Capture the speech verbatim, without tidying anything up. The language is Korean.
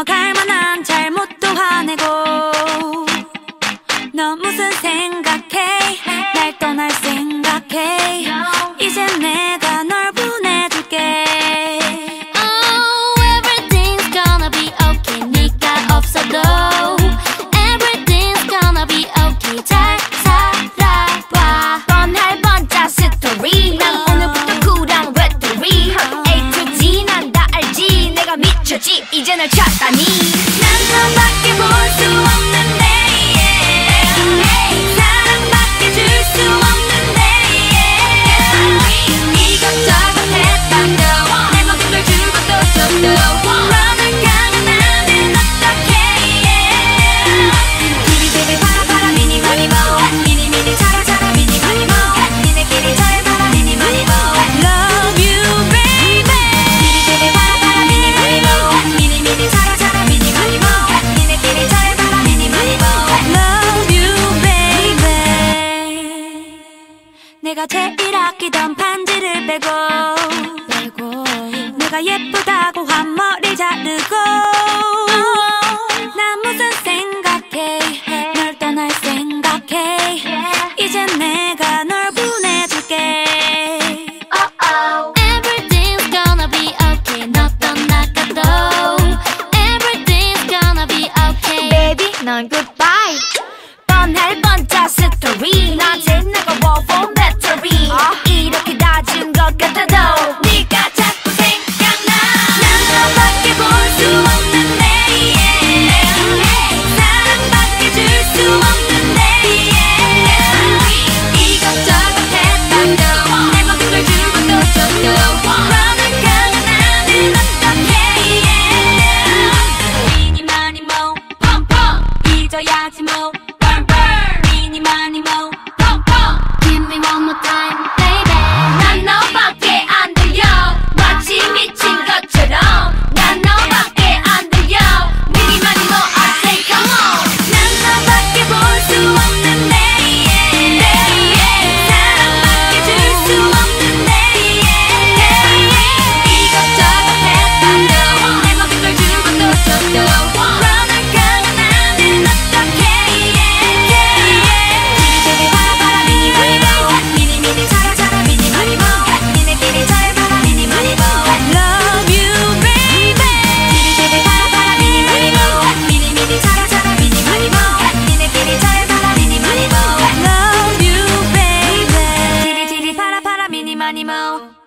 넘어갈 만한 잘못도 화내고 너 무슨 생각해 날 떠날 생각해 이젠 내가 널 보내줄게 Oh everything's gonna be okay 네가 없어도 Everything's gonna be okay 잘 살아봐 뻔할 뻔짜 스토리 난 오늘부터 쿨한 외톨이 A to Z 난 다 알지 내가 미쳤지 이제 널 찾다니 난 너밖에 볼 수 없는데 yeah. 사랑밖에 줄 수 없는데 yeah. 이것저것 했다도 내 모든 걸 주고 또 줬도 너를 향한 나는 어떡해 yeah. 비비비비 바라바라 미니마니모 미니미니 차라차라 미니마니모 니네끼리 잘해봐라 미니마니모 Love you baby 비비비비 바라바라 미니마니모 미니미니 차라차라 미니마니모 니네끼리 잘해봐라 미니마니모 Love you baby 내가 제일 아끼던 반지를 빼고 빼고 내가 예쁘다고 한 머리 자르고 나 무슨 생각해 널 떠날 생각해 이젠 내가 널 보내줄게 Uh-oh. Everything's gonna be okay 너 떠나가도 Everything's gonna be okay Baby 넌 goodbye 뻔할 뻔짜 스토리 낮에 나가 for battery 이렇게 낮은 것 같아도 네가 자꾸 생각나 난 너밖에 볼 수 없는데 yeah. 사랑밖에 줄 수 없는데 yeah. 이것저것 했다도 내 모든 걸 주고 또 줬도 너를 향한 나는 어떡해 yeah. 미니마니모 펑펑 잊어야지 뭐 burn burn 미니마니모 펑펑 Give me one more time baby 난 너밖에 안 들려 마치 미친 것처럼 난 너밖에 안 들려 미니마니모 I say come on 난 너밖에 볼 수 없는데 yeah. 사랑밖에 줄 수 없는데 yeah. 이것저것 했다도 내 모든 걸 주고 또 줬도 너를 향한 나는 어떡해 yeah. 비비비비 바라바라 미니마니모 미니미니 차라차라 미니마니모 니네끼리 잘해봐라 미니마니모 Love you baby 비비비비 바라바라 미니마니모 미니미니 차라차라 미니마니모 니네끼리 잘해봐라 미니마니모 Love you baby 디리디리 파라파라 미니마니모